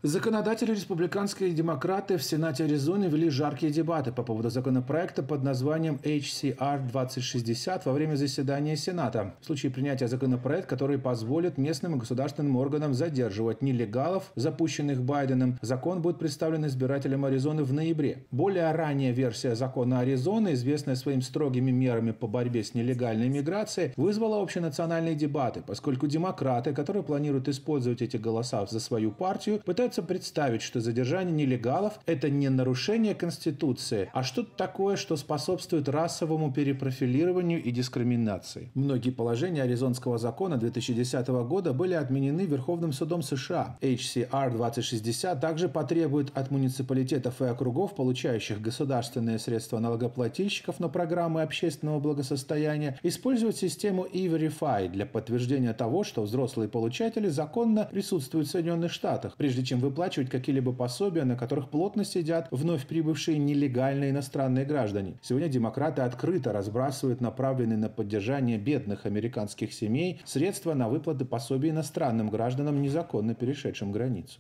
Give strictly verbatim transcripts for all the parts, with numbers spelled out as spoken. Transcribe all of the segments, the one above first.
Законодатели, республиканские демократы в Сенате Аризоны вели жаркие дебаты по поводу законопроекта под названием эйч си ар двадцать шестьдесят во время заседания Сената. В случае принятия законопроекта, который позволит местным и государственным органам задерживать нелегалов, запущенных Байденом, закон будет представлен избирателям Аризоны в ноябре. Более ранняя версия закона Аризоны, известная своими строгими мерами по борьбе с нелегальной миграцией, вызвала общенациональные дебаты, поскольку демократы, которые планируют использовать эти голоса за свою партию, пытаются представить, что задержание нелегалов – это не нарушение Конституции, а что-то такое, что способствует расовому перепрофилированию и дискриминации. Многие положения аризонского закона две тысячи десятого года были отменены Верховным судом США. эйч си ар двадцать шестьдесят также потребует от муниципалитетов и округов, получающих государственные средства налогоплательщиков на программы общественного благосостояния, использовать систему и-верифай для подтверждения того, что взрослые получатели законно присутствуют в Соединенных Штатах, прежде чем выплачивать какие-либо пособия, на которых плотно сидят вновь прибывшие нелегальные иностранные граждане. Сегодня демократы открыто разбрасывают направленные на поддержание бедных американских семей средства на выплаты пособий иностранным гражданам, незаконно перешедшим границу.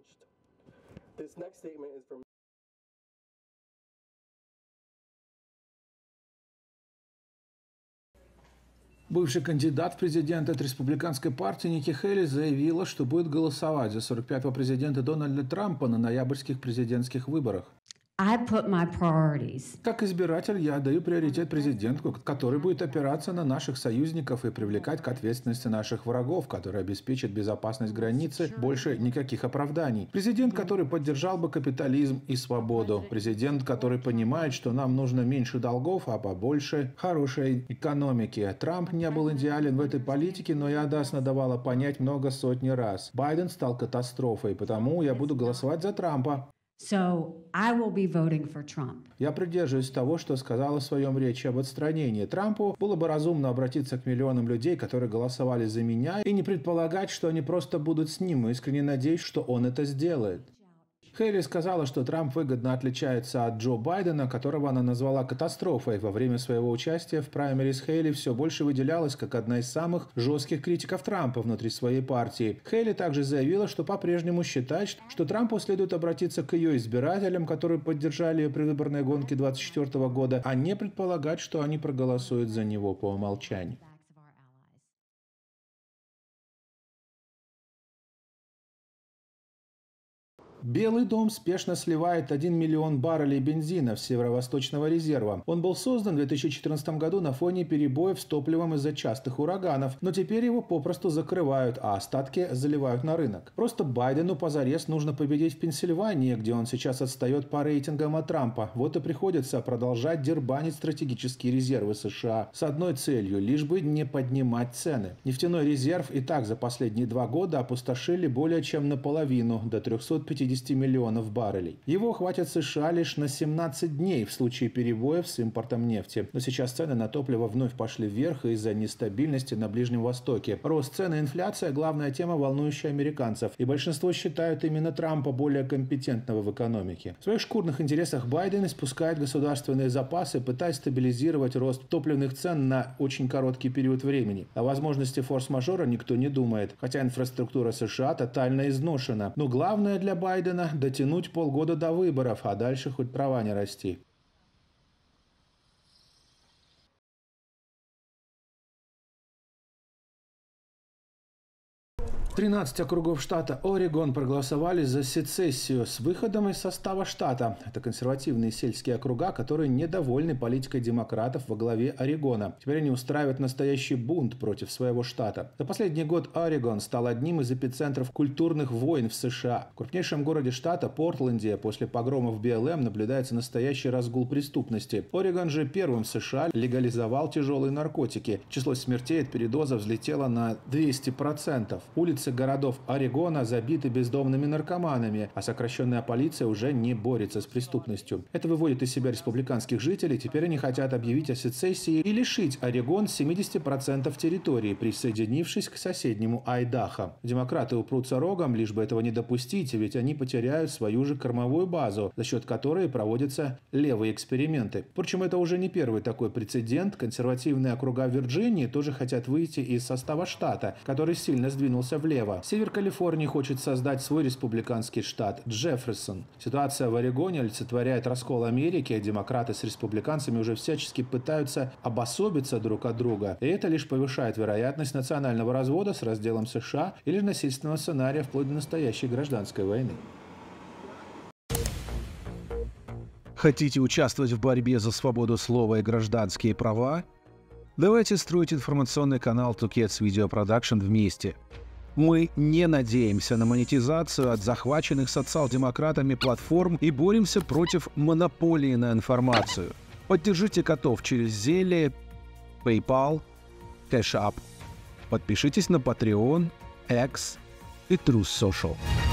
Бывший кандидат в президенты от республиканской партии Никки Хейли заявила, что будет голосовать за сорок пятого президента Дональда Трампа на ноябрьских президентских выборах. I put my priorities. Как избиратель я даю приоритет президенту, который будет опираться на наших союзников и привлекать к ответственности наших врагов, который обеспечит безопасность границы, больше никаких оправданий. Президент, который поддержал бы капитализм и свободу. Президент, который понимает, что нам нужно меньше долгов, а побольше хорошей экономики. Трамп не был идеален в этой политике, но я ясно давала понять много сотни раз. Байден стал катастрофой, потому я буду голосовать за Трампа. So I will be voting for Trump. Я придерживаюсь того, что сказала в своем речи об отстранении. Трампу было бы разумно обратиться к миллионам людей, которые голосовали за меня, и не предполагать, что они просто будут с ним, и искренне надеюсь, что он это сделает. Хейли сказала, что Трамп выгодно отличается от Джо Байдена, которого она назвала катастрофой. Во время своего участия в праймерис Хейли все больше выделялась как одна из самых жестких критиков Трампа внутри своей партии. Хейли также заявила, что по-прежнему считает, что Трампу следует обратиться к ее избирателям, которые поддержали ее предвыборные гонки две тысячи двадцать четвёртого года, а не предполагать, что они проголосуют за него по умолчанию. Белый дом спешно сливает один миллион баррелей бензина в Северо-Восточного резерва. Он был создан в две тысячи четырнадцатом году на фоне перебоев с топливом из-за частых ураганов, но теперь его попросту закрывают, а остатки заливают на рынок. Просто Байдену позарез нужно победить в Пенсильвании, где он сейчас отстает по рейтингам от Трампа. Вот и приходится продолжать дербанить стратегические резервы США с одной целью – лишь бы не поднимать цены. Нефтяной резерв и так за последние два года опустошили более чем наполовину, до трёхсот пятидесяти миллионов баррелей. Его хватит США лишь на семнадцать дней в случае перебоев с импортом нефти. Но сейчас цены на топливо вновь пошли вверх из-за нестабильности на Ближнем Востоке. Рост цен и инфляция – главная тема, волнующая американцев. И большинство считают именно Трампа более компетентного в экономике. В своих шкурных интересах Байден испускает государственные запасы, пытаясь стабилизировать рост топливных цен на очень короткий период времени. О возможности форс-мажора никто не думает, хотя инфраструктура США тотально изношена. Но главное для Байдена – дотянуть полгода до выборов, а дальше хоть трава не расти. тринадцать округов штата Орегон проголосовали за сецессию с выходом из состава штата. Это консервативные сельские округа, которые недовольны политикой демократов во главе Орегона. Теперь они устраивают настоящий бунт против своего штата. За последний год Орегон стал одним из эпицентров культурных войн в США. В крупнейшем городе штата, Портленде, после погромов би эл эм наблюдается настоящий разгул преступности. Орегон же первым в США легализовал тяжелые наркотики. Число смертей от передоза взлетело на двести процентов. Улицы городов Орегона забиты бездомными наркоманами, а сокращенная полиция уже не борется с преступностью. Это выводит из себя республиканских жителей. Теперь они хотят объявить о сецессии и лишить Орегон семидесяти процентов территории, присоединившись к соседнему Айдахо. Демократы упрутся рогом, лишь бы этого не допустить, ведь они потеряют свою же кормовую базу, за счет которой проводятся левые эксперименты. Впрочем, это уже не первый такой прецедент. Консервативные округа Вирджинии тоже хотят выйти из состава штата, который сильно сдвинулся влево. влево. Север Калифорнии хочет создать свой республиканский штат Джефферсон. Ситуация в Орегоне олицетворяет раскол Америки, а демократы с республиканцами уже всячески пытаются обособиться друг от друга. И это лишь повышает вероятность национального развода с разделом США или насильственного сценария вплоть до настоящей гражданской войны. Хотите участвовать в борьбе за свободу слова и гражданские права? Давайте строить информационный канал ту кедс Video Production вместе. Мы не надеемся на монетизацию от захваченных социал-демократами платформ и боремся против монополии на информацию. Поддержите котов через Zelle, PayPal, Cash App. Подпишитесь на Patreon, X и Truth Social.